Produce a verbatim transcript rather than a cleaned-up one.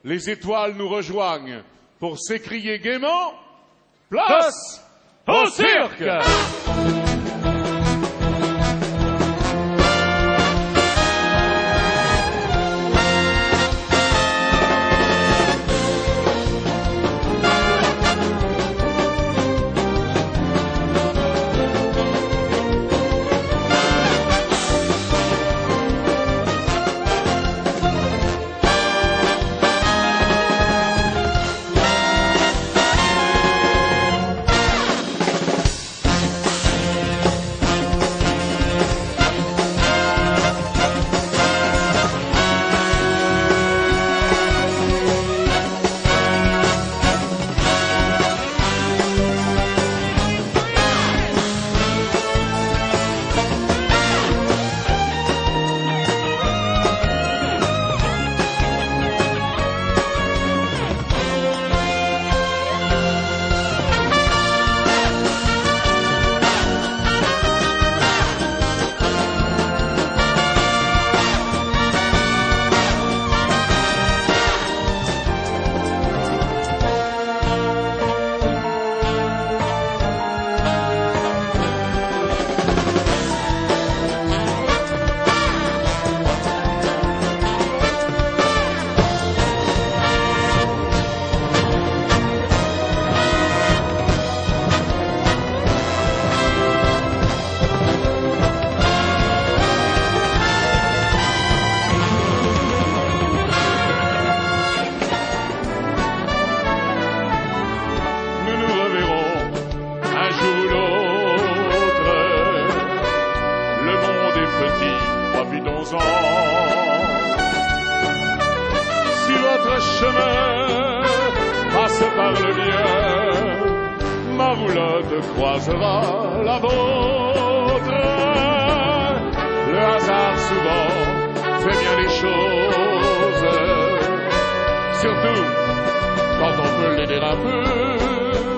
les étoiles nous rejoignent pour s'écrier gaiement « Place au cirque !» Si votre chemin passe par le mien, ma roulotte croisera la vôtre. Le hasard souvent fait bien les choses, surtout quand on peut l'aider un peu.